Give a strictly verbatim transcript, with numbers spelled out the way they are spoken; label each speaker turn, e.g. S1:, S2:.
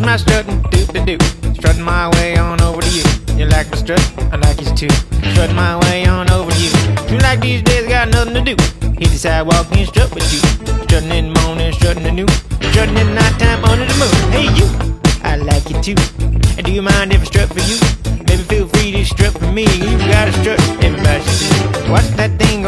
S1: my strutting, do-do-do. Strutting my way on over to you. You like my strut? I like yours too. Strutting my way on over to you. Seems like these days got nothing to do. Hit the sidewalk and strut with you. Strutting in the morning, strutting at noon. Strutting at nighttime under the moon. Hey you, I like you too. And do you mind if I strut for you? Baby, feel free to strut for me. You got a strut, everybody should do. What's that thing